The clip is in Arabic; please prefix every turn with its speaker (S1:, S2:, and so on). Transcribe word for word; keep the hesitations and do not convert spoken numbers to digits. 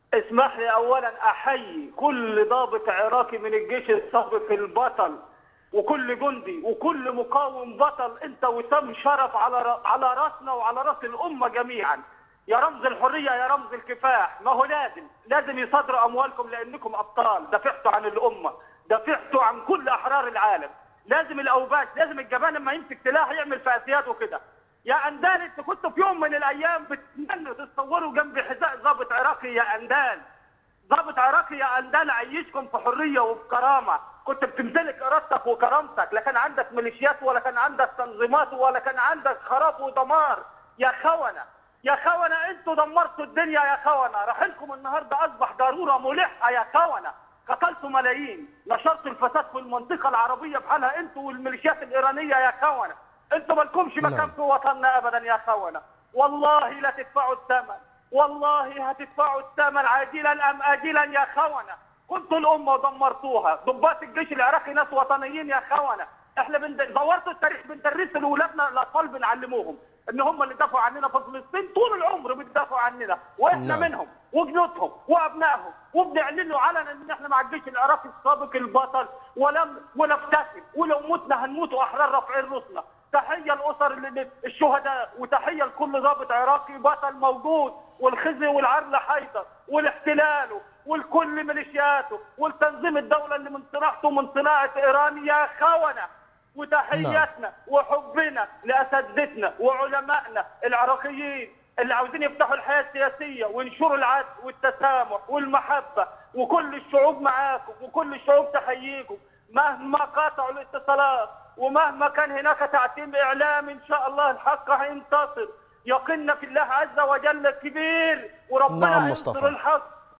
S1: اسمح لي اولا احيي كل ضابط عراقي من الجيش السابق البطل، وكل جندي وكل مقاوم بطل. انت وسام شرف على على راسنا وعلى راس الامه جميعا. يا رمز الحريه يا رمز الكفاح. ما هو لازم لازم يصادروا اموالكم لانكم ابطال، دافعتوا عن الامه، دافعتوا عن كل احرار العالم. لازم الاوباش، لازم الجبان لما يمسك سلاح يعمل فاسيات وكده. يا اندال انتوا كنتوا في يوم من الايام بتتمنوا تتصوروا جنب حذاء ضابط عراقي يا اندال. ضابط عراقي يا اندال عيشكم في حريه وبكرامه، كنت بتمتلك ارادتك وكرامتك، لا كان عندك ميليشيات ولا كان عندك تنظيمات ولا كان عندك خراب ودمار. يا خونه يا خونه انتوا دمرتوا الدنيا يا خونه. رحيلكم النهارده اصبح ضروره ملحه يا خونه. قتلتوا ملايين، نشرتوا الفساد في المنطقه العربيه بحالها انتوا والميليشيات الايرانيه يا خونه. انتوا مالكمش مكان في وطننا ابدا يا خونه. والله لا تدفعوا الثمن، والله هتدفعوا الثمن عاجلا ام اجلا يا خونه. كنتوا الامه ودمرتوها. ضباط الجيش العراقي ناس وطنيين يا خونه. احنا بند... دورتوا التاريخ بندرسه لاولادنا الاطفال بنعلموهم ان هم اللي دافعوا عننا في فلسطين طول العمر بيدافعوا عننا، واحنا نعم. منهم وجنودهم وابنائهم، وبنعلنوا علنا ان احنا مع الجيش العراقي السابق البطل ولم ونبتسم، ولو متنا هنموت احرار رافعين راسنا. تحيه لاسر الشهداء وتحيه لكل ضابط عراقي بطل موجود، والخزي والعرل حيدر والاحتلال والكل ميليشياته والتنظيم الدوله اللي من صناعته من صناعه ايران يا خونه. وتحياتنا وحبنا لاساتذتنا وعلمائنا العراقيين اللي عاوزين يفتحوا الحياه السياسيه وينشروا العدل والتسامح والمحبه، وكل الشعوب معاكم وكل الشعوب تحييكم مهما قاطعوا الاتصالات ومهما كان هناك تعتيم اعلامي. ان شاء الله الحق هينتصر. يقيننا في الله عز وجل كبير، وربنا
S2: نعم
S1: هينصر
S2: مصطفى.
S1: الحق